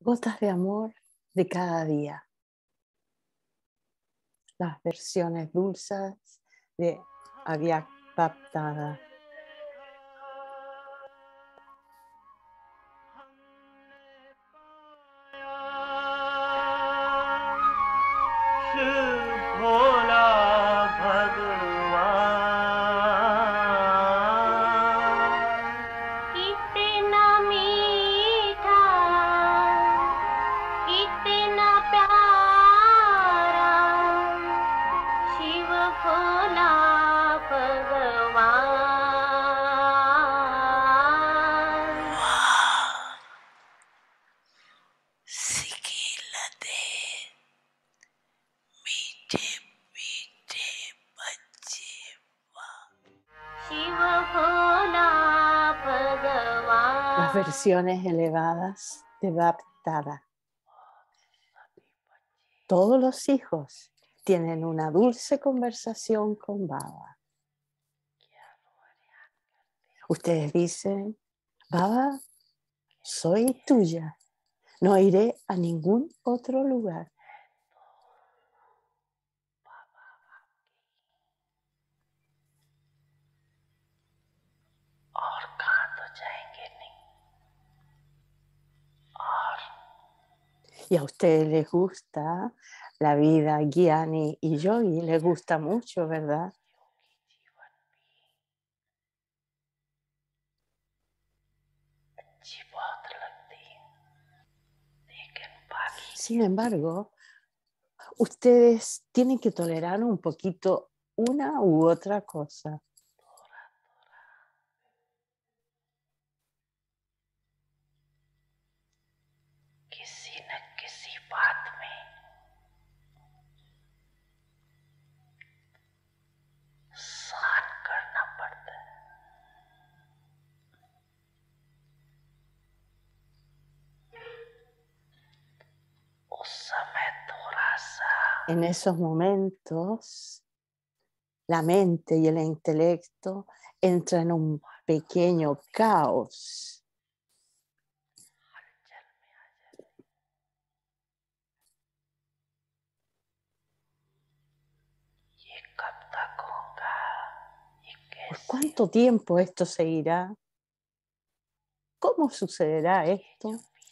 Gotas de amor de cada día. Las versiones dulces de Avyaktasthana. Las versiones elevadas de Baptada. Todos los hijos tienen una dulce conversación con Baba. Ustedes dicen, Baba, soy tuya. No iré a ningún otro lugar. Y a ustedes les gusta la vida Gyani y Yogi, les gusta mucho, ¿verdad? Sin embargo, ustedes tienen que tolerar un poquito una u otra cosa. En esos momentos, la mente y el intelecto entran en un pequeño caos. ¿Por cuánto tiempo esto seguirá? ¿Cómo sucederá esto?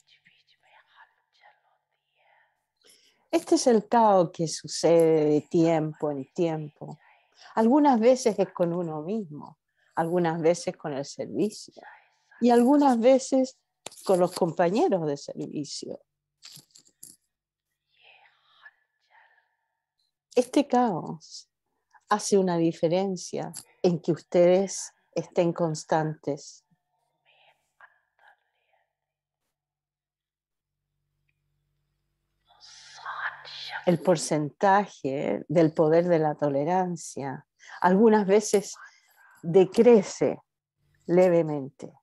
Este es el caos que sucede de tiempo en tiempo. Algunas veces es con uno mismo, algunas veces con el servicio y algunas veces con los compañeros de servicio. Este caos hace una diferencia en que ustedes estén constantes. El porcentaje del poder de la tolerancia algunas veces decrece levemente.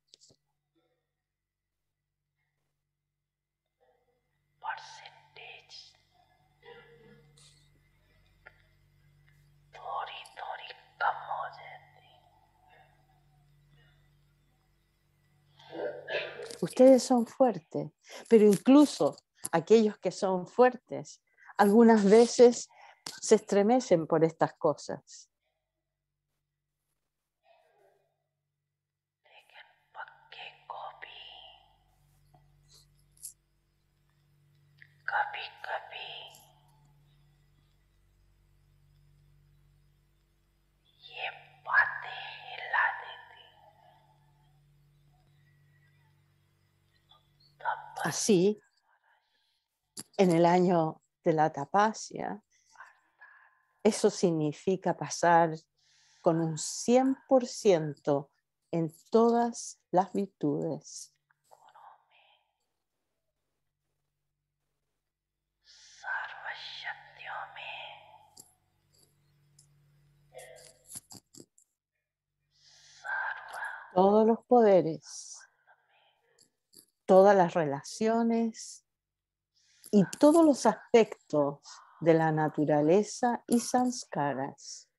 Ustedes son fuertes, pero incluso aquellos que son fuertes, algunas veces se estremecen por estas cosas. Así, en el año de la tapasya, eso significa pasar con un 100% en todas las virtudes. Todos los poderes, todas las relaciones y todos los aspectos de la naturaleza y sanskaras.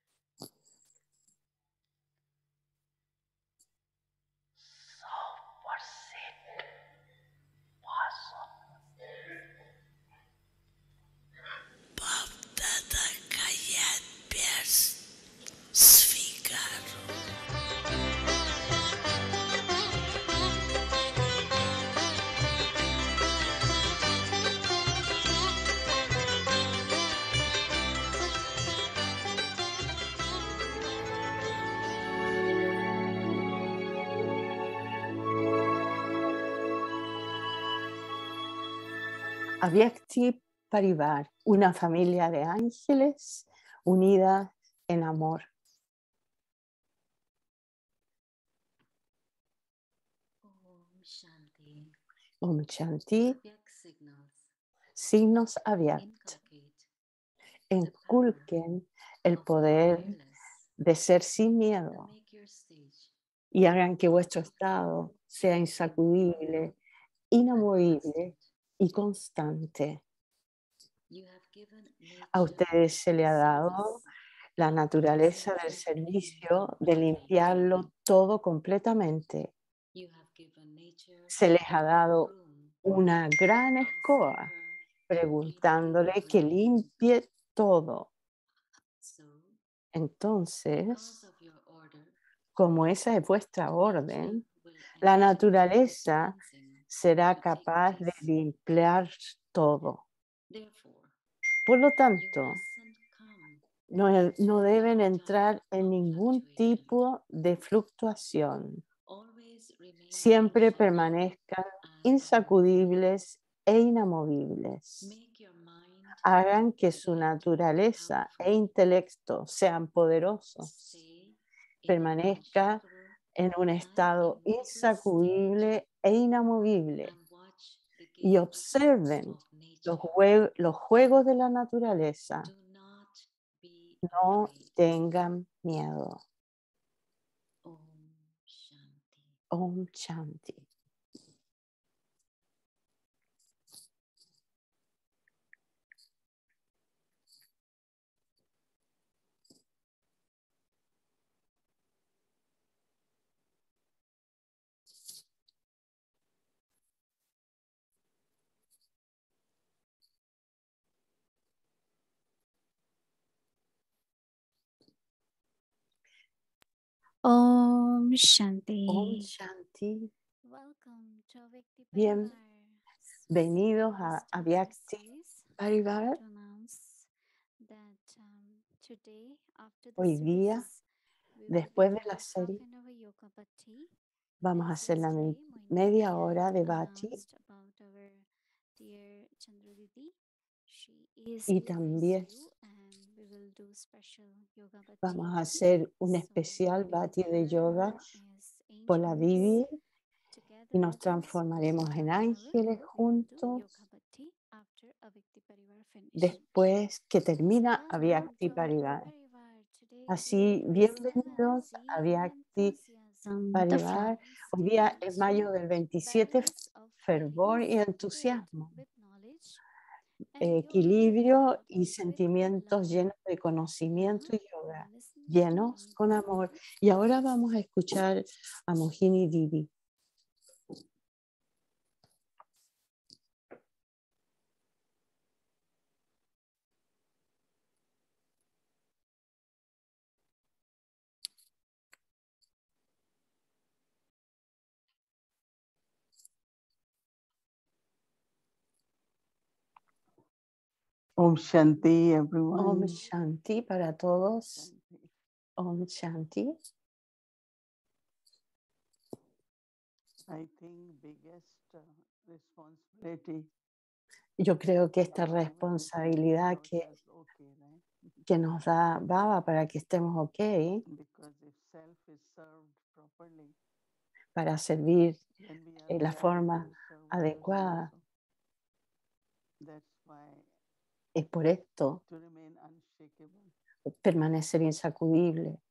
Avyakti Parivar, una familia de ángeles unidas en amor. Om Shanti. Om Shanti, Avyak signals signos Avyakt, inculcate inculquen the el power of poder being fearless de ser sin and miedo make your stage y hagan que vuestro estado sea insacudible, inamovible constant. y constante. You have given A nature ustedes se le ha dado service la naturaleza del cleansing everything servicio de completely. limpiarlo todo completamente. You have given nature Se les ha a great dado broom, una gran asking escoba her to clean preguntándole que everything. limpie todo. So, because Entonces, of your order, como esa es vuestra nature orden, will la enable the naturaleza cleansing será to take capaz de place. limpiar todo. Therefore, Por lo you tanto, mustn't come no deben any type entrar en of ningún fluctuation. tipo de fluctuación. Always remain Siempre ancient permanezcan and powerful. insacudibles e inamovibles. Make your mind Hagan que su that naturaleza e powerful. intelecto sean poderosos. Stay in an Permanezca unshakable en un and estado immovable state insacudible e inamovible and watch the y games observen of nature. los juegos de la naturaleza. Do not be No afraid. tengan miedo. Om Shanti. Om Shanti. Om Om Shanti. Shanti. Welcome to Avyakti Parivar. Bienvenidos We a start this Avyakti series Parivar. to announce that today, after the Hoy día, service, we will be después de la doing half serie, an hour yoga bhakti. vamos a As hacer la yesterday, Moini media Didi hora had de Bati announced about our dear Chandra Didi. She is y in también ICU and we will do special yoga bhakti. vamos a hacer un So especial we'll be with Bati de yoga her as por la Didi angels y together. nos transformaremos For en half an hour, ángeles we will do juntos yoga bhakti after Avyakti Parivar finish. después que So termina welcome Avyakti to Avyakti Parivar. Parivar. Today Así, is bienvenidos a 7 Avyakti enthusiasm, the Parivar. flames Hoy día es into mayo del 27, balance of fervor y feelings filled entusiasmo, with knowledge and yoga equilibrio y filled with sentimientos love. llenos de conocimiento Now, y yoga, listen to llenos me. con amor. Y ahora vamos a escuchar a Mohini Didi. Om Shanti, Om everyone. Shanti para todos. Om Shanti. I think biggest responsibility Yo creo que esta given to responsabilidad make ourselves okay, right? que nos da Baba para que estemos ok, Because if self is served properly, para servir then we are en la able forma to serve others adecuada. also. That's why Es por esto to remain unshakable. permanecer insacudible.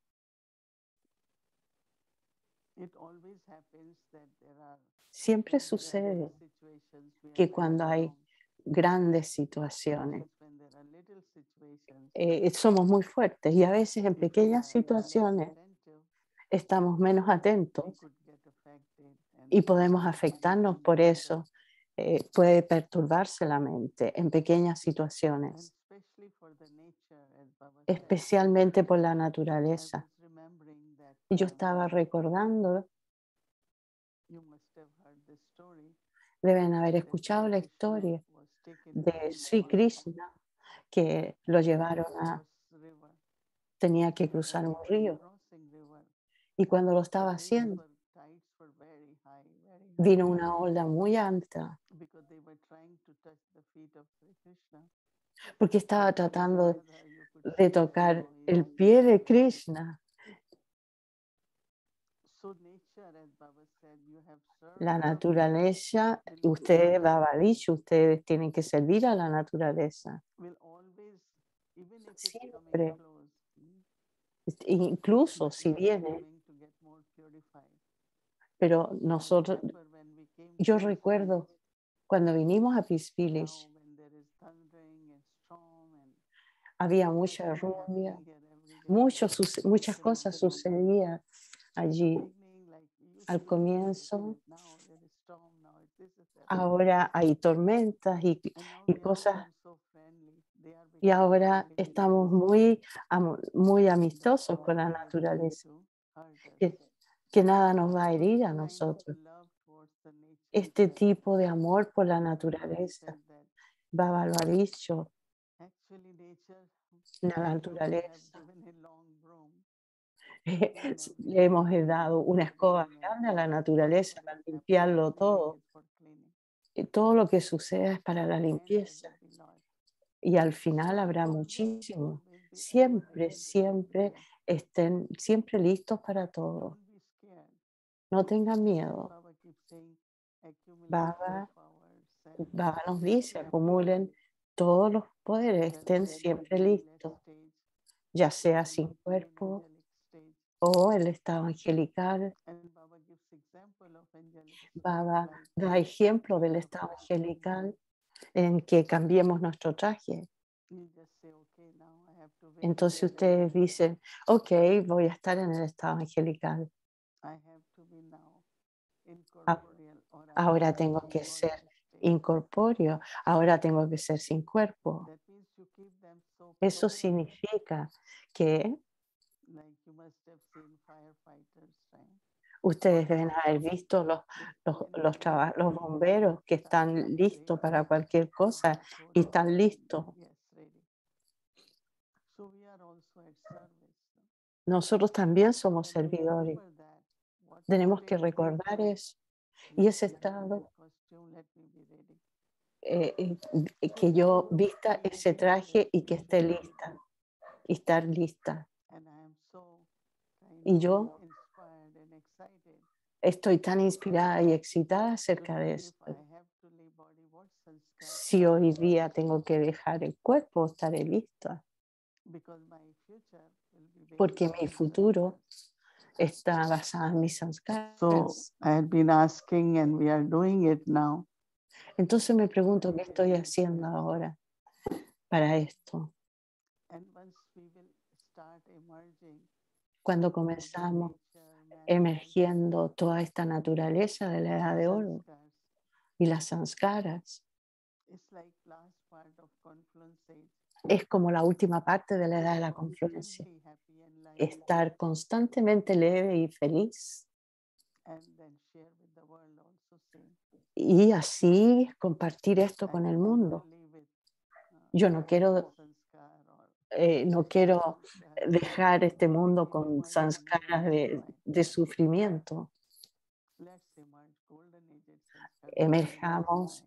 It always happens that there are Siempre when there are sucede big situations we are que very cuando hay strong. grandes But situaciones, sometimes when there are little situations, somos muy fuertes y a veces en if we pequeñas are less situaciones attentive, estamos menos we atentos could get affected y and podemos our mind afectarnos can por wander. eso. Puede perturbarse la mente en pequeñas And situaciones, especially for the nature, as Baba said, especialmente por la I naturaleza. was remembering that Y yo estaba recordando, you must have heard the story deben haber that escuchado Sri la Krishna historia was taken to de Sri Vrindavan Krishna, que lo and had llevaron to a, cross river. tenía que And cruzar as un he was río. crossing river, Y cuando lo the estaba haciendo, tides were very high, vino una ola muy alta because they were trying to touch the feet porque estaba But tratando together you could de see that, tocar el yoga pie is de Krishna. so nature, as Baba said, you have served La nature, naturaleza, will ustedes, always Baba ha dicho, ustedes tienen que servir a la naturaleza. will always, even if it's coming Siempre, close, incluso but si it is viene, coming to get more purified. pero I nosotros, remember when we came to yo this village, recuerdo cuando vinimos a Peace now Village, when there is thundering and storm and había so much mucha is lluvia, happening here every day. muchas Till cosas the sucedían allí beginning, like it used al to be peaceful comienzo. village, now there is storm, now this is happening. Ahora hay tormentas And now y we have cosas, become so friendly. They are y becoming ahora friendly with estamos nature. muy That amistosos con la nothing is going naturaleza, to hurt us. que, que nada nos va a So herir this a kind of nosotros. love towards the nature Este is there. tipo de amor por la Baba naturaleza, said that Baba lo ha dicho, actually nature, la we also have naturaleza. given a long broom each and every Le hemos day dado for una escoba cleaning grande a la everything. naturaleza Whatever para is happening, limpiarlo we're doing todo. it for cleaning. Y todo lo que suceda es para And la at the end limpieza. there will be lot. Y al So final habrá always, muchísimo. always be ever Siempre, ready. siempre Yeah. estén siempre listos para todo. Don't be scared. No tengan As miedo. Baba keeps saying, accumulate Baba, all powers and Baba nos be dice, prepared. acumulen todos los poderes, Whether estén in the siempre angelic listos, stage ya or sea in sin the cuerpo angelic stage. o el estado angelical. And Baba gives example of angelic stage, Baba like da ejemplo del changing of estado costume. angelical en que cambiemos nuestro traje. You just say, okay, now I have to wear Entonces angelic ustedes clothes. dicen, ok, voy a estar en el estado angelical. I have to be now Ah, incorporeal, or I Ahora have to tengo be que ser body state. incorpóreo, ahora tengo que ser sin cuerpo. That means you keep them so Eso pure, significa que like you must have seen firefighters, right? ustedes deben haber visto los bomberos que están listos para cualquier cosa y están listos. Yes, ready. So we are also at service. Nosotros también somos And servidores. remember that. What Tenemos que state we recordar choose, eso. Y let ese me wear that estado, costume, let me be ready. que yo vista ese traje y que esté lista, y estar lista. And I am so kind Y of yo inspired and excited. estoy tan inspirada y excitada acerca de Today, if esto. I have to leave body, what sanskar Si hoy día tengo que dejar el cuerpo, estaré lista, because my future will be based porque on mi my futuro sanskars. está basado en mis So sanskaras. I had been asking, and we are doing it now. Entonces me pregunto qué estoy haciendo ahora para esto. And once we will start emerging, Cuando the comenzamos nature, manifest emergiendo toda esta naturaleza de la edad de oro sanskars, y las sanskaras, it's like last part of confluence age. es como la última parte de la edad de la Still confluencia. be happy and light, Estar constantemente leve y feliz and then share with the world also same. y así compartir esto I con el don't want to mundo. live with, Yo no quiero, sanskar or no quiero sanskar. dejar este mundo Became con emerging sanskaras now, that's why. de sufrimiento. Let's emerge golden age sanskar. Emerjamos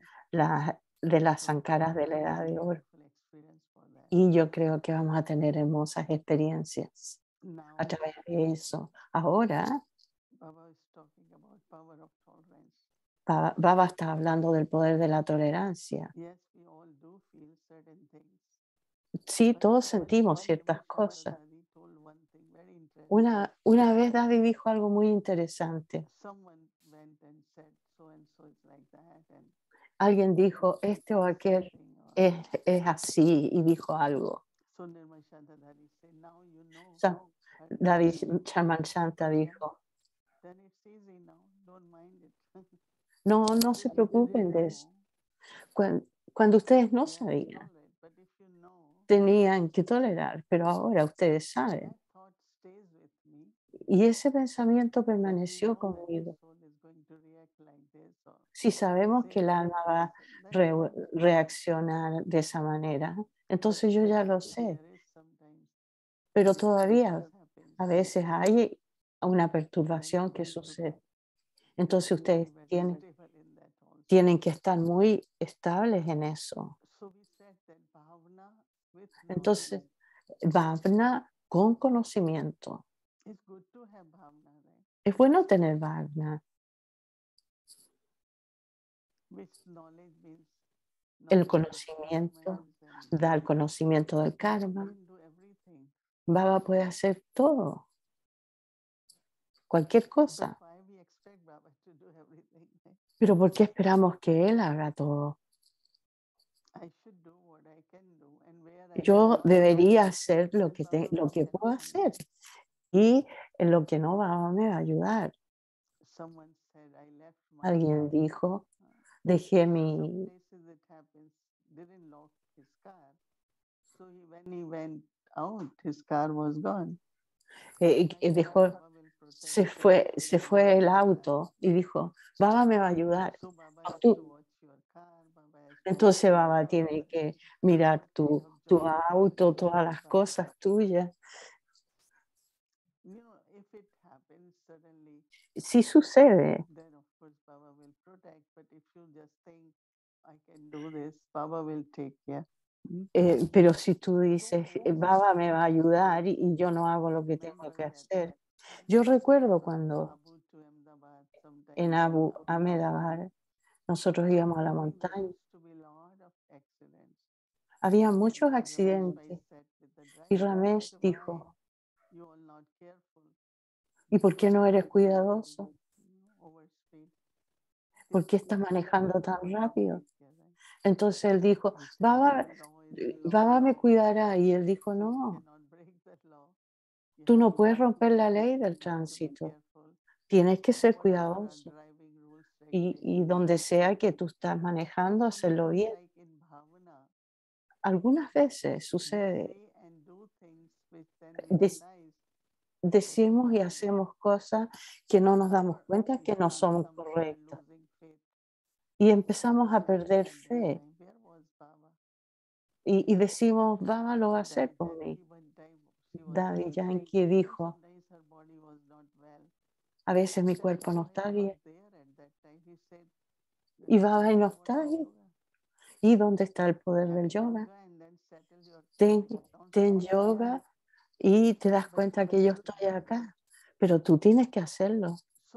de las sankaras de la edad de oro. Experience for that. Y yo creo que vamos a tener hermosas experiencias Now, a través de eso. Ahora, Baba is talking about power of tolerance. Baba está hablando del poder de la tolerancia. Yes, we all do feel certain things. Sí, But todos one sentimos ciertas Ravi cosas. Chandra told one thing very interesting. Una vez Daddy dijo algo muy interesante. Someone went and said so and so is like that, and Alguien dijo, este o aquel something or es así, y dijo algo. so Nirmal Shantadhari said, now you know. But Daddy Chaman Shanta dijo, then it's easy now. Don't mind it. no se If you preocupen didn't de eso. know, Cuando ustedes no you have to sabían, tolerate. But if you know, tenían que tolerar, pero ahora ustedes saben. that thought stays with me. Y ese pensamiento That we permaneció know that the conmigo. soul is going to react like this, or Si sabemos que say el like alma va a this, then we know. reaccionar de esa manera, entonces yo ya lo sé. There is sometimes Pero disturbance todavía happens. a veces hay una Then perturbación you que have to sucede. Entonces be ustedes very tienen stable in that also. que estar muy estables en eso. So we said that bhavana with Entonces, knowledge. Bhavna con conocimiento. It's good to have bhavna, right? Es bueno tener Bhavna. Which knowledge means El knowledge of conocimiento karmas and da el conocimiento del Baba karma. can do everything. Baba puede hacer todo, cualquier But cosa. why we expect Baba to do everything? Right? Pero ¿por qué esperamos que Él haga todo? I should do what I can do and where I Yo can. debería hacer lo And que, Baba lo will que help puedo me. hacer y en lo que no Baba me va a ayudar. Someone said I left my Alguien car. dijo, dejé Some mi, places it happens didn't lock his car. So when he went out, his car was gone. Like that, dejó, Baba will protect se fue el auto y dijo, Baba me va a ayudar. So Baba has Tú- to watch your car. Baba has to Entonces watch Baba your tiene que property. mirar tu Your auto, job, todas las Baba. cosas tuyas. You know, if it happens suddenly, Sí sucede, then of course Baba will protect. But if you just think I can do this, Baba will take care. pero si tú dices, So Baba me va a ayudar y yo no hago lo que tengo remember que that hacer. Yo recuerdo cuando Abu to Ahmedabad sometime en we Abu used to be Ahmedabad nosotros íbamos a la montaña, used to be lot of accidents. había muchos And Ramesh accidentes Bhai said with the y driver, Ramesh "Why dijo, you all not careful? ¿y por qué no eres Why cuidadoso? overspeed?" ¿Por qué estás manejando tan rápido? Entonces él dijo, Baba, Baba me cuidará. Y él dijo, no, tú no puedes romper la ley del tránsito. Tienes que ser cuidadoso. Y donde sea que tú estás manejando, hacerlo bien. Algunas veces sucede, decimos y hacemos cosas que no nos damos cuenta que no son correctas. Y empezamos a perder fe. Y decimos, Baba lo va a hacer por mí. Daddy Yankee dijo, a veces mi cuerpo no está bien. Y Baba no está bien. ¿Y dónde está el poder del yoga? Ten yoga y te das cuenta que yo estoy acá, pero tú tienes que hacerlo.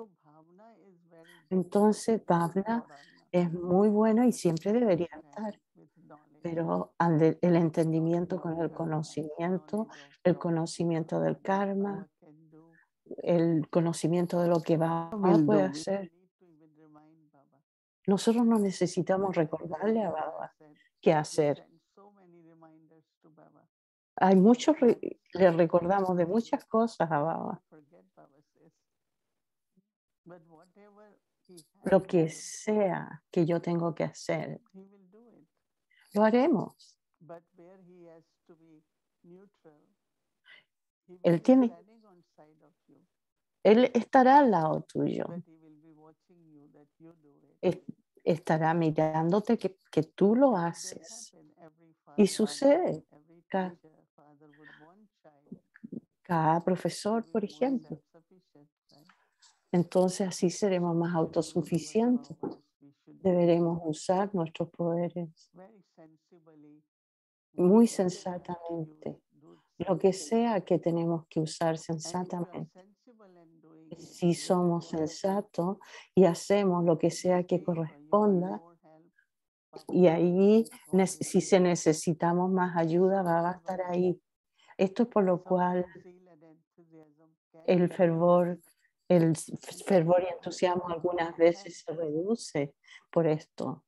Entonces, Bhavna es muy bueno y siempre debería estar, pero el entendimiento con el conocimiento del karma, el conocimiento de lo que Baba puede hacer. Nosotros no necesitamos recordarle a Baba qué hacer. Hay muchos, le recordamos de muchas cosas a Baba. Lo que sea que yo tengo que hacer, lo haremos. Él tiene, Él estará al lado tuyo. Estará mirándote que tú lo haces. Y sucede. Cada profesor, por ejemplo. Entonces así seremos más autosuficientes. Deberemos usar nuestros poderes muy sensatamente. Lo que sea que tenemos que usar sensatamente. Si somos sensatos y hacemos lo que sea que corresponda, y ahí si se necesitamos más ayuda, va a estar ahí. Esto es por lo cual el fervor y entusiasmo algunas veces se reduce por esto.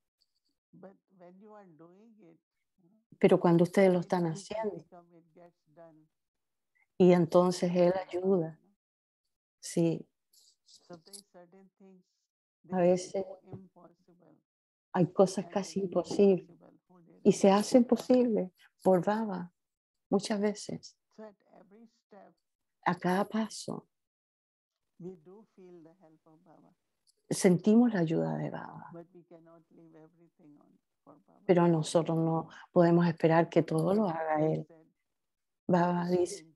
Pero cuando ustedes lo están haciendo, y entonces Él ayuda. Sí, a veces hay cosas casi imposibles y se hacen posibles por Baba muchas veces. A cada paso sentimos la ayuda de Baba, pero nosotros no podemos esperar que todo lo haga Él. Baba dice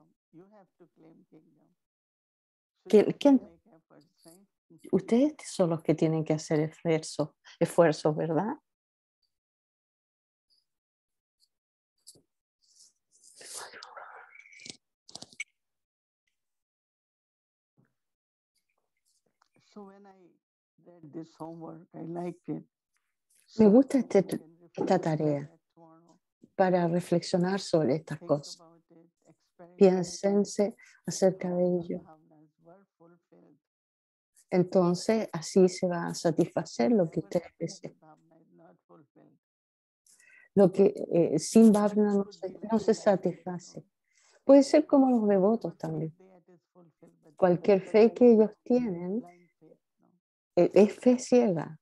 que ustedes son los que tienen que hacer esfuerzos, ¿verdad? So when I read this homework, I liked it. Me So gusta you can esta reflect on tarea that tomorrow. para reflexionar sobre estas Think cosas. about it, experiment. Piénsense acerca de All ello. bhavnas were fulfilled. Entonces, así se va a satisfacer lo que Whatever ustedes happens deseen. with bhavna is not fulfilled. Lo que sin Devotee bhavna no could se, be like no se devotees, satisface. Puede ser como los devotos Whatever también. faith they had is fulfilled, but Cualquier fe que ellos tienen blind faith, no. es fe ciega,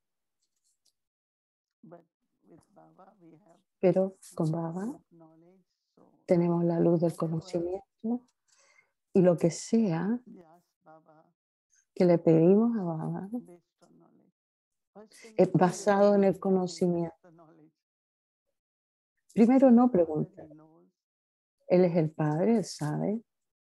But with Baba we have pero con Baba of knowledge, so tenemos la luz del whatever conocimiento y lo que sea we ask Baba que le pedimos a Baba based on knowledge. First thing es is don't basado en el ask conocimiento. the knowledge. Primero He's no Father, pregunta. he knows. Él es el Padre, Él sabe.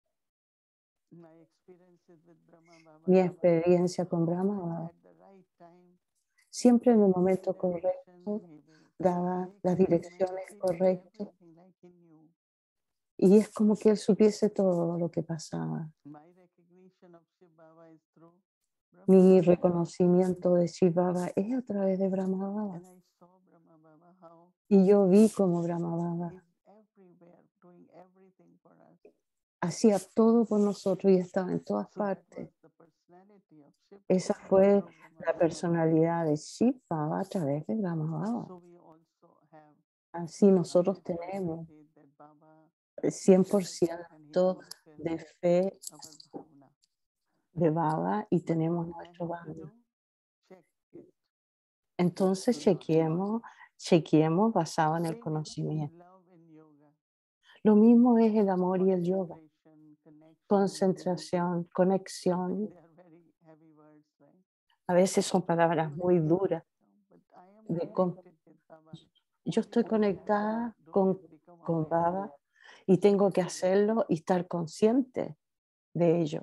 My experiences with Brahma Baba, Mi experiencia con always Brahma Baba, at the right time, siempre en el give momento direction, correcto, he will daba make las arrangements, direcciones he knows correctas everything like he knew. y es como que Él supiese todo lo que pasaba. My recognition of Shiv Baba is through Brahma Mi Baba. reconocimiento de Shiv Baba es a través de Brahma Baba. And I saw Brahma Baba how Y yo vi como Brahma Baba he's everywhere, doing everything for us. hacía todo por nosotros y estaba en todas So that was partes. the personality of Shiv Esa Baba fue through Brahma la Baba. personalidad de Shiv Baba a través de Brahma Baba. So we also have Así nosotros 100% tenemos faith that Baba el is there and he 100% fulfills de fe our bhavna. de Baba y But tenemos what I nuestro have to Baba. do? Check it. Entonces Based on knowledge. chequeemos basado en el Same is conocimiento. love in yoga. Lo mismo es el amor y el yoga. Concentration, connection, Concentración, conexión. they are very heavy words, right? A veces son palabras So muy heavy. duras. But I am de con- connected with Baba. Yo Only estoy thing I have to conectada do is become con aware. Baba y tengo que hacerlo y estar consciente de ello.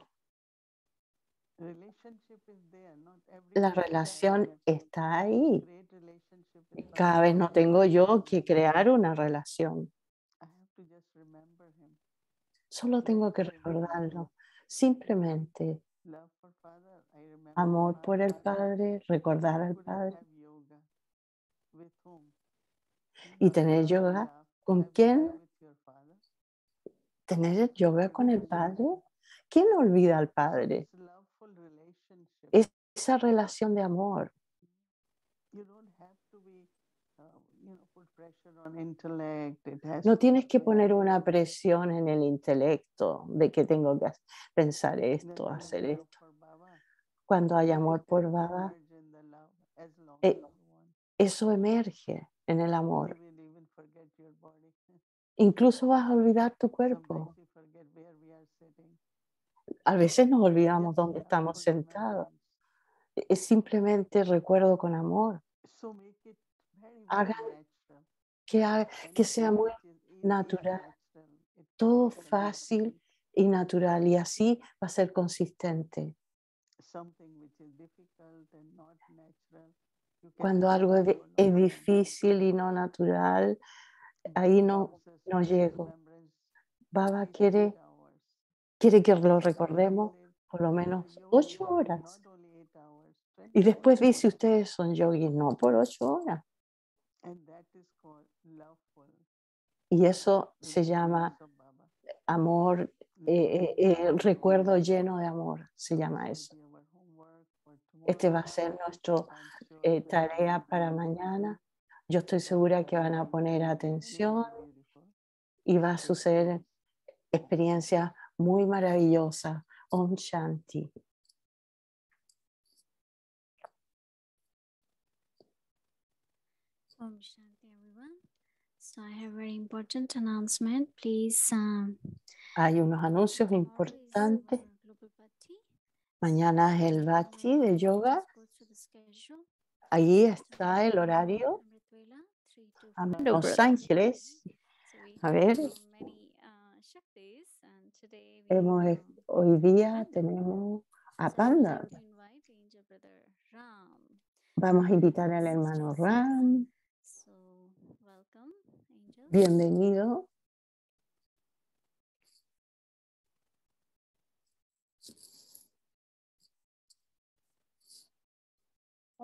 Relationship is there, not every La time relación está I ahí. create relationship with Baba. Cada vez no tengo yo que crear una relación. I have to just remember him. Solo tengo que That's all I remember. recordarlo. Simplemente Love for Father, I remember amor my por el Father. Padre, recordar Why al couldn't Padre have yoga? With whom? y Not tener love and yoga. love. ¿Con Have quién? yoga with your Father. ¿Tener yoga con el Padre? ¿Quién olvida al Padre? It's loveful relationship. Esa relación de amor. You don't have to be, put pressure on intellect. It has No to tienes que be poner una presión en el intelecto de que tengo que pensar Then esto, when hacer you love esto. for Baba, Cuando hay it amor can por Baba, emerge in the love as long eh, as you want. eso emerge en el You amor. will even forget your body. Incluso vas a olvidar tu Sometimes cuerpo. we forget where we are sitting. A veces nos olvidamos Just dónde estamos loveful sentados. remembrance. Es simplemente recuerdo con amor. So make it very, very Hagan natural. que sea Anything muy which is easy and natural, natural, it todo becomes fácil consistent. y natural. Y así va a ser consistente. Something which is difficult and not natural, you can Cuando say, algo no, no, no, es no. difícil y no natural, ahí Baba no, wants us no to make llego. remembrance Baba at least 8 hours. quiere que lo Sometimes recordemos they por lo say, menos "You're 8 yogis, horas. not only 8 hours, Y 24 después hours." dice, ustedes son yogis, no por 8 horas. And that is called loveful Y eso se llama remembrance of Baba. amor, recuerdo lleno de amor, se llama This eso. will be our homework for Este va tomorrow. a ser nuestra I'm sure tarea para mañana. Yo estoy segura que van a poner very, atención very beautiful. y va a suceder experiencias muy maravillosas. Om Shanti. Om Shanti, everyone. So I have a very important announcement. Please. Hay unos anuncios Tomorrow is importantes. Global Bhakti. Mañana es el Bhakti de yoga. Just go through the schedule. Ahí está el horario. Amritvela, 3 to Los 5. Ángeles. So we A have ver. many Shaktis, and today we Hoy día Panda. tenemos a So I would Panda. like to invite Angel Brother Ram. Vamos a invitar al hermano Ram. So welcome, Angel. Bienvenido.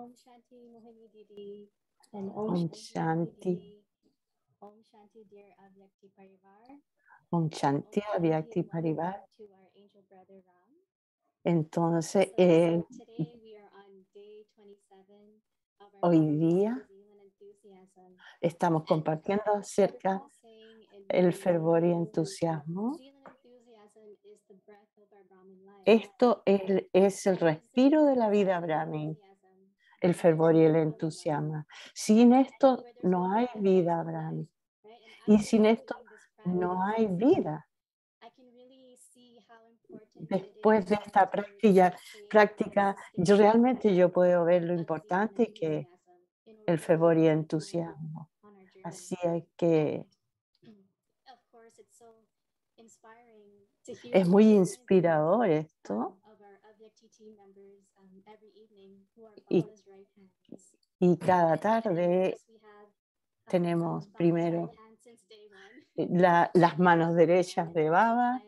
Om Shanti Mohini Didi and Om Shanti. Om Shanti dear Avyakti Parivar. Om Shanti Om Avyakti and Parivar. welcome to our angel brother Ram. Entonces, Today we are on day 27 of our hoy practice día of zeal and enthusiasm. estamos compartiendo I acerca recall saying in el my fervor y video, entusiasmo. zeal and enthusiasm is the breath of our Brahmin life. Esto es el respiro de la vida Brahmin, el fervor y el entusiasmo. Sin esto no hay vida Brahmin. Y sin esto no hay vida. Después de esta práctica, realmente yo puedo ver lo importante que es el fervor y entusiasmo. Así es que es muy inspirador esto. Y cada tarde tenemos primero las manos derechas de Baba.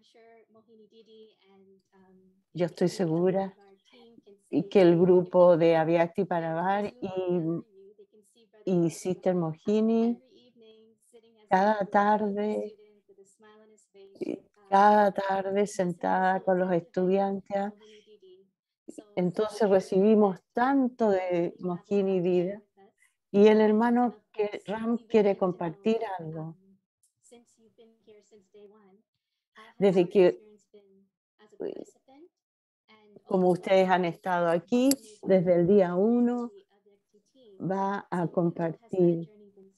Yo estoy segura que el grupo de Avyakti Parivar y Sister Mohini cada tarde sentada con los estudiantes. Entonces recibimos tanto de Mohini Vida y el hermano que Ram quiere compartir algo. Desde que, como ustedes han estado aquí, desde el día 1, va a compartir.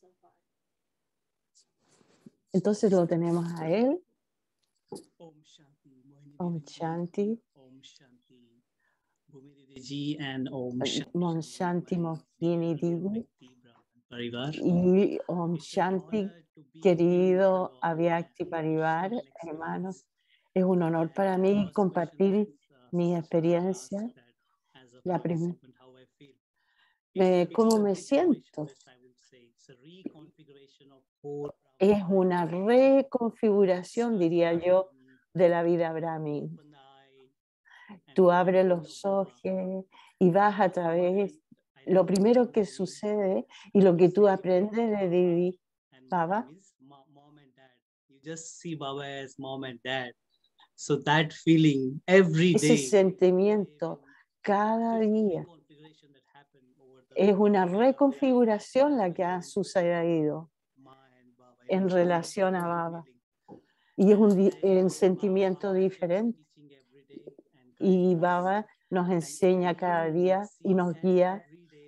Entonces lo tenemos a él. Om Shanti. Om Shanti. Bhumi Didi and Om Om Shanti Mohini Didi. Parivar. Y Om Shanti, querido Avyakti Parivar, hermanos. Es un honor para mí compartir mi experiencia. ¿Cómo me siento? Es una reconfiguración, diría yo, de la vida Brahmin. Tú abres los ojos y vas a través. Lo primero que sucede y lo que tú aprendes de Didi, Baba, ese sentimiento cada día es una reconfiguración la que ha sucedido en relación a Baba. Y es un sentimiento diferente. Y Baba nos enseña cada día y nos guía.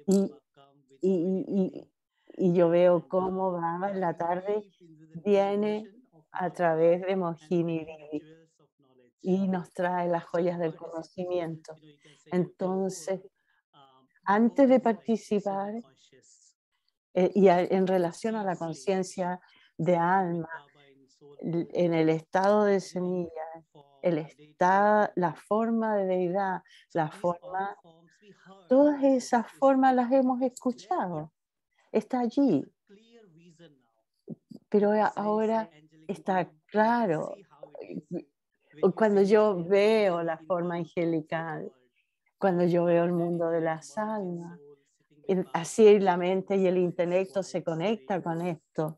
Y yo veo cómo Baba en la tarde viene a través de Mohini Didi y nos trae las joyas del conocimiento. Entonces, antes de participar, en relación a la conciencia de alma, en el estado de semilla, la forma de deidad, todas esas formas las hemos escuchado, está allí, pero ahora está claro. Cuando yo veo la forma angelical, cuando yo veo el mundo de las almas, así la mente y el intelecto se conectan con esto.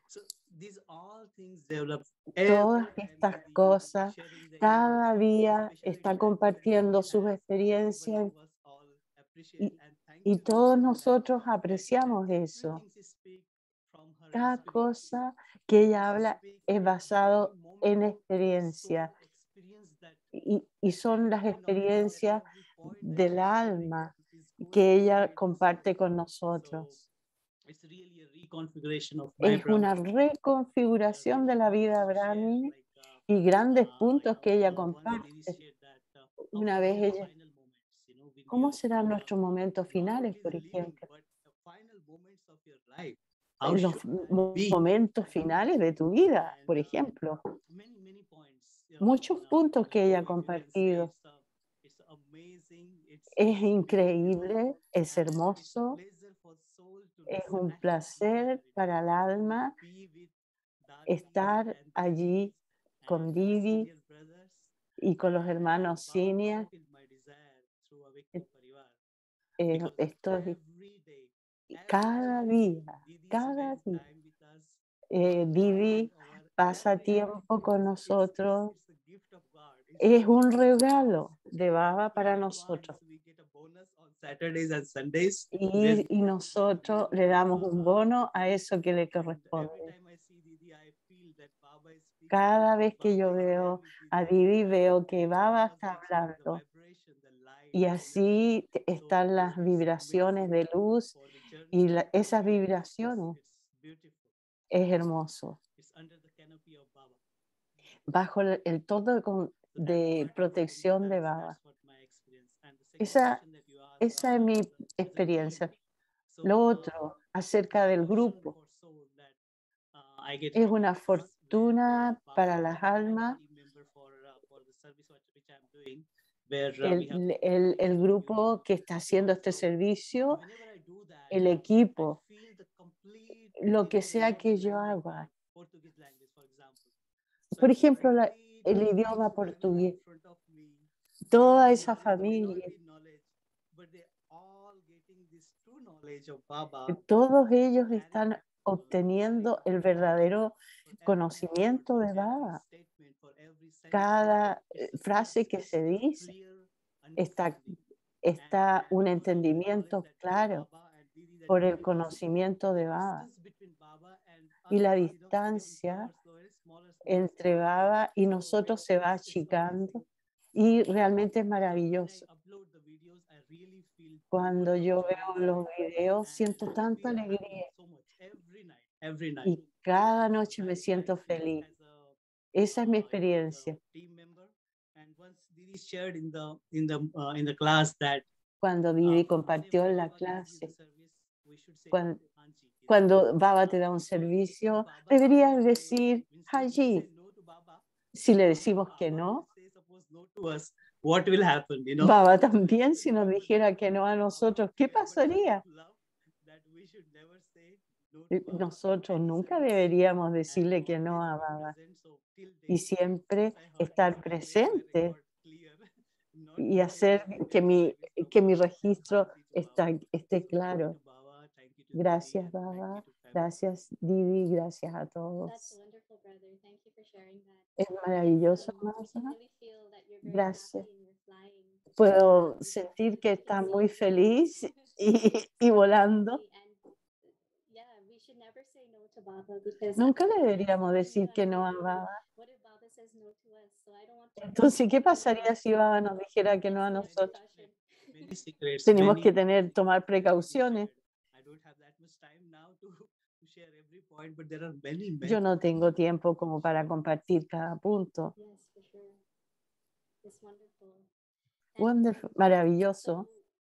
Todas estas cosas, cada día está compartiendo sus experiencias y todos nosotros apreciamos eso. Cada cosa que ella habla es basado en experiencia y son las experiencias del alma que ella comparte con nosotros. Es una reconfiguración de la vida Brahmin y grandes puntos que ella comparte. Una vez ella, ¿cómo serán nuestros momentos finales, por ejemplo? Los momentos finales de tu vida, por ejemplo. Muchos puntos que ella ha compartido. Es increíble, es hermoso, es un placer para el alma estar allí con Didi y con los hermanos Sinia. Because estoy every day, cada día, Didi cada spends día. time with us. Didi pasa Every tiempo con nosotros. it's a gift of God. Es un regalo de Baba para In nosotros. advance, we get a bonus on Saturdays and Sundays. where Y nosotros le damos un bono a eso que le and every corresponde. time I see Didi, I feel that Baba is speaking. Cada vez que Baba yo is there veo with a Didi. Didi, veo que Baba Baba's está also the hablando. vibration, the light, Y the así energy. están las it's vibraciones amazing de luz for the journey. y esas vibraciones It's beautiful. es hermoso. It's under the canopy of Baba. Bajo el todo So that's de part of protección de that's Baba. what my experience. And the second Esa, question that you asked esa es mi as a experiencia. team. So, Lo otro, acerca del fortune grupo, for soul that, I get es happy una because where, fortuna Baba para is las the almas. team member for the service which I'm doing, where we have El grupo que está haciendo este servicio, whenever I do that, el I equipo, feel the complete lo que Didi sea que language yo in haga. Portuguese language, for example. So Por I feel ejemplo, complete el Didi idioma learning portugués, in front of me. toda They esa have familia, minority knowledge, but they all getting this true knowledge of Baba. todos ellos And están obteniendo el verdadero conocimiento de Baba. Cada frase que se dice está un entendimiento claro por el conocimiento de Baba. Y la distancia entre Baba y nosotros se va achicando y realmente es maravilloso. Cuando yo veo los videos siento tanta alegría y cada noche me siento feliz. Esa es mi experiencia. Cuando Didi compartió en la clase, cuando Baba te da un servicio, deberías decir Haji. Si le decimos que no, what will happen, Baba también si nos dijera que no a nosotros, ¿qué pasaría? Nosotros nunca deberíamos decirle que no a Baba y siempre estar presente y hacer que mi registro esté claro. Gracias, Baba. Gracias, Didi. Gracias a todos. Es maravilloso, Masa. Gracias. Puedo sentir que está muy feliz y volando. Nunca le deberíamos decir que no a Baba. Entonces, ¿qué pasaría si Baba nos dijera que no a nosotros? Tenemos que tomar precauciones. Yo no tengo tiempo como para compartir cada punto. Wonderful, maravilloso.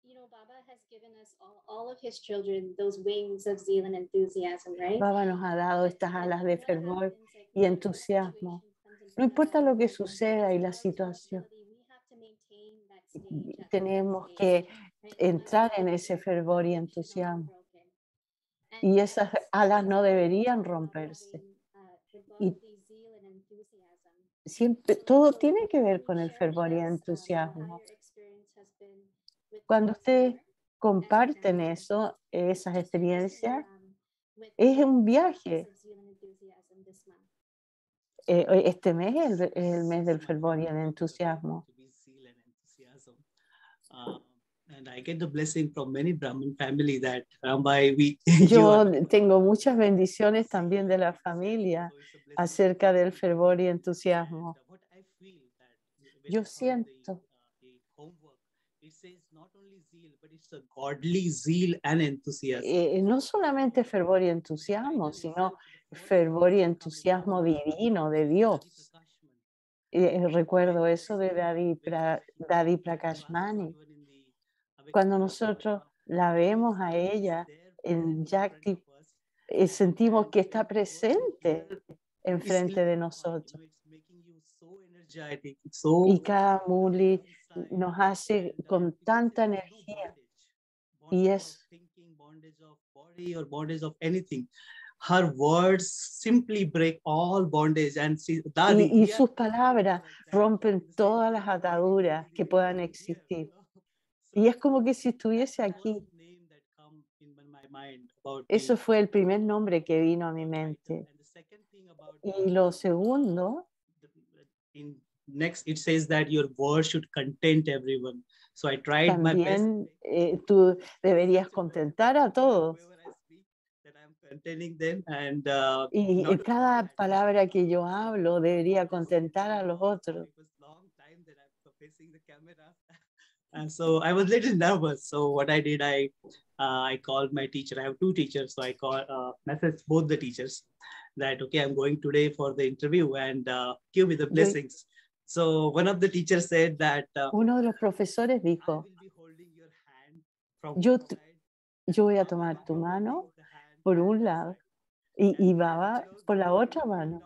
Baba nos ha dado estas alas de fervor y entusiasmo. No importa lo que suceda y la situación, tenemos que entrar en ese fervor y entusiasmo. Y esas alas no deberían romperse. Y siempre, todo tiene que ver con el fervor y el entusiasmo. Cuando ustedes comparten eso, esas experiencias, es un viaje. Este mes es el mes del fervor y el entusiasmo. And I get the blessing from many Brahmin family that Rambai, Yo tengo muchas bendiciones también de la familia acerca del fervor y entusiasmo. Yo siento no solamente fervor y entusiasmo, sino fervor y entusiasmo divino de Dios. Recuerdo eso de Dadi Prakashmani. Cuando nosotros la vemos a ella en Yakti, sentimos que está presente enfrente de nosotros. Y cada muli nos hace con tanta energía. Y es her words simply break all bondage and y sus palabras rompen todas las ataduras que puedan existir. Y es como que si estuviese aquí. Eso fue el primer nombre que vino a mi mente. Y lo segundo, Next, it says that your word should content everyone. So I tried my best. también tú deberías contentar a todos. Wherever I speak, that I'm containing them, and Y not cada palabra que yo hablo debería contentar a los otros. It was long time that I'm facing the camera, and so I was a little nervous. So what I did, I called my teacher. I have two teachers, so I messaged both the teachers that okay, I'm going today for the interview, and give me the blessings. So one of the teachers said that Uno de los profesores I dijo, will be holding your hand from yo, one side. yo voy a tomar tu mano por un lado y Baba por la otra mano.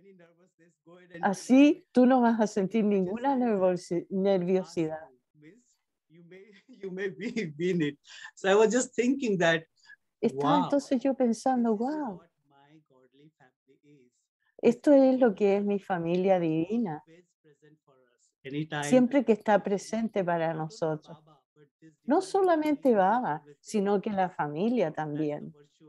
Así tú no vas a sentir ninguna nerviosidad. You may be in it. So I was just thinking that Estaba wow, entonces yo pensando, this is wow, what my godly family is. esto es lo que es mi familia divina, Always present for us. Anytime, siempre que está presente para nosotros. Baba, but this No divine solamente family Baba, always sino que la familia that's the también. virtue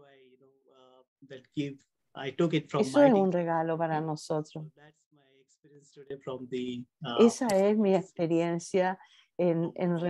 I took it from Eso my es un teacher. regalo para nosotros. So that's my experience today from the Esa es mi experiencia en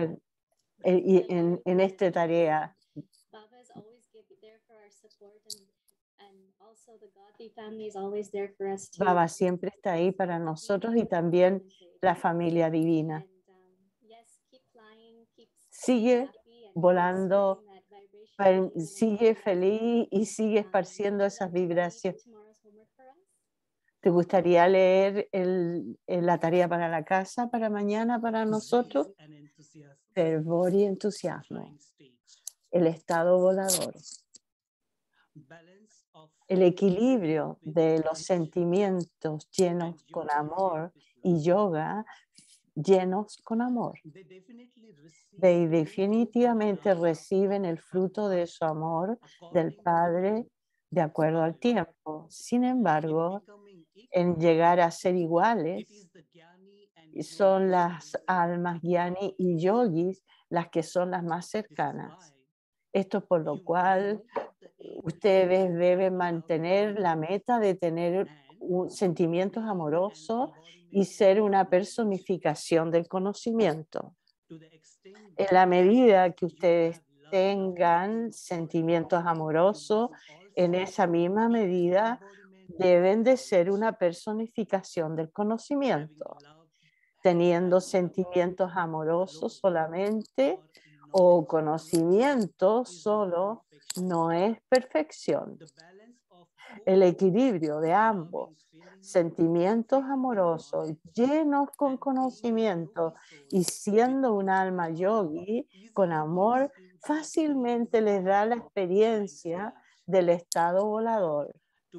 esta tarea. Baba is always there for our support, and also the godly family is always there for us too. Baba siempre está ahí para nosotros y también la familia divina. And, yes, keep flying, keep Sigue happy, and keep volando, spreading that vibration. sigue feliz y sigue esparciendo esas vibraciones. Tomorrow's homework for us. ¿Te gustaría leer la tarea para la casa, para mañana, para nosotros? and enthusiasm, Fervor y entusiasmo, flying stage, el estado volador, balance of el equilibrio de los sentimientos llenos con amor y yoga llenos con amor. they definitely receive De definitivamente reciben el fruto de su amor del Padre de acuerdo al tiempo. Sin embargo, en llegar a ser iguales, son las almas Gyani y Yogis las que son las más cercanas. Esto es por lo cual ustedes deben mantener la meta de tener sentimientos amorosos y ser una personificación del conocimiento. En la medida que ustedes tengan sentimientos amorosos, en esa misma medida deben de ser una personificación del conocimiento. Teniendo sentimientos amorosos solamente o conocimiento solo no es perfección. El equilibrio de ambos, sentimientos amorosos llenos con conocimiento y siendo un alma yogi con amor, fácilmente les da la experiencia del estado volador.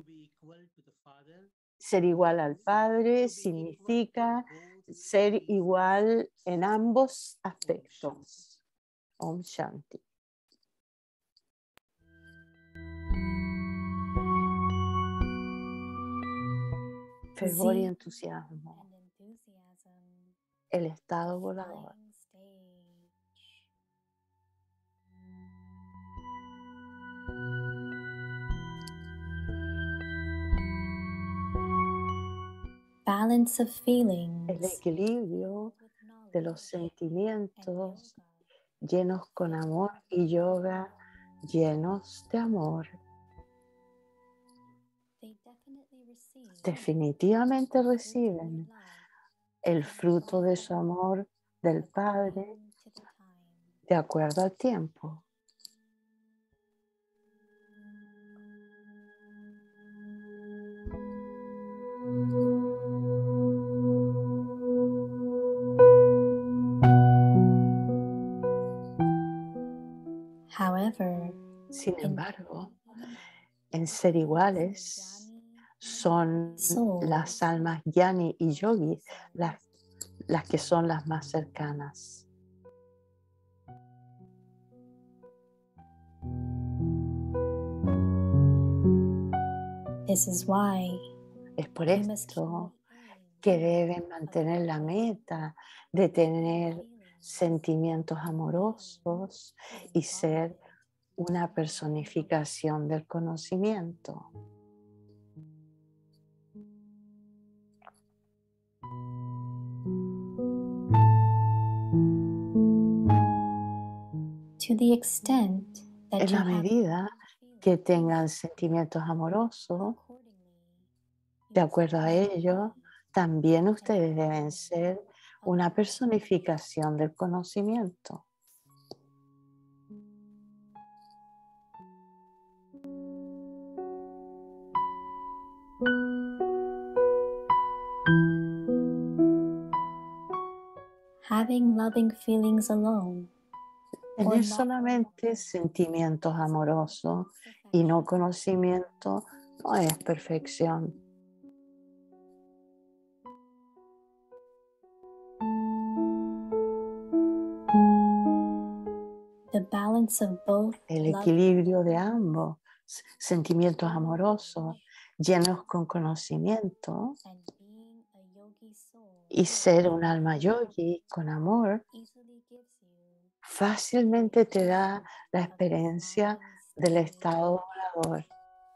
Ser igual al Padre significa ser igual en ambos aspectos. Om Shanti. Fervor y entusiasmo, el estado volador. Balance of El feelings equilibrio de los sentimientos llenos con amor y yoga llenos de amor. Definitivamente reciben el fruto de su amor del Padre de acuerdo al tiempo. However, Sin embargo, en ser iguales son las almas Gyani y Yogi las que son las más cercanas. this is why Es por we must esto keep que deben mantener la meta de tener sentimientos amorosos y ser una personificación del conocimiento. To the extent that En you la have medida que tengan sentimientos amorosos, de acuerdo a ello, también ustedes deben ser una personificación del conocimiento. having loving feelings alone Tener solamente sentimientos amorosos y no conocimiento no es perfección. the balance of both El love equilibrio de ambos, sentimientos amorosos llenos con conocimiento and being a yogi soul y ser un alma yogi con amor, easily gives you fácilmente te da la experiencia del estado volador.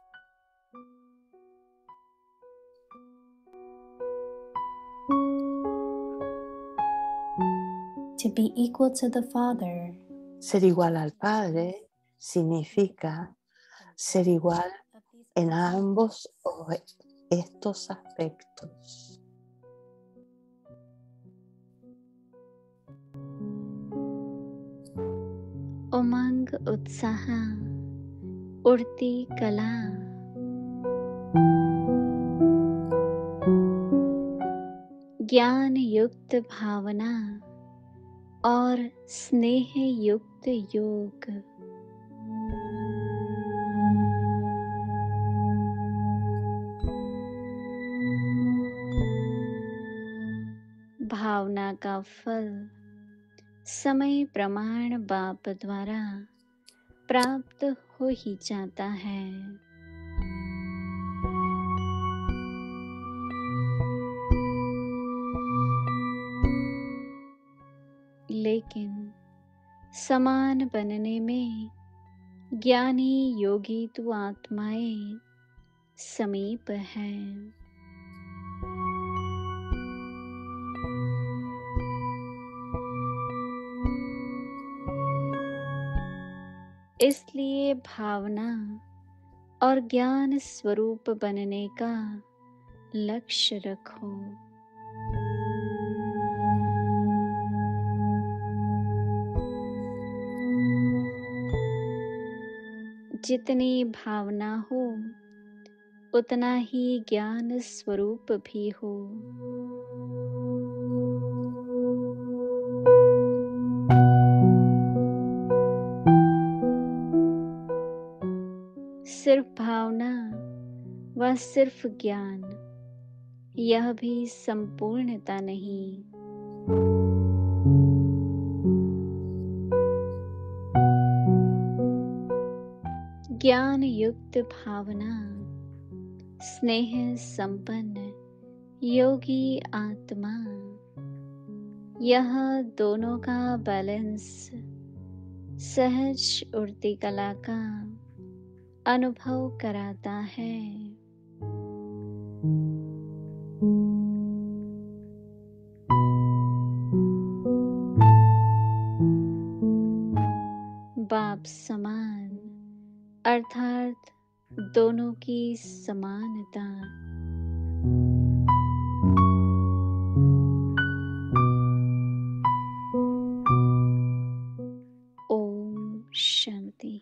to be equal to the Father. Ser igual al Padre significa ser igual en ambos estos aspectos. उमंग उत्साह उड़ती कला ज्ञान युक्त भावना और स्नेह युक्त योग भावना का फल समय प्रमाण बाप द्वारा प्राप्त हो ही जाता है। लेकिन समान बनने में ज्ञानी योगी तो आत्माएं समीप हैं। इसलिए भावना और ज्ञान स्वरूप बनने का लक्ष्य रखो। जितनी भावना हो उतना ही ज्ञान स्वरूप भी हो। सिर्फ भावना व सिर्फ ज्ञान यह भी संपूर्णता नहीं। ज्ञान युक्त भावना स्नेह संपन्न योगी आत्मा यह दोनों का बैलेंस सहज उड़ती कला का अनुभव कराता है। बाप समान अर्थात दोनों की समानता। ओम शांति।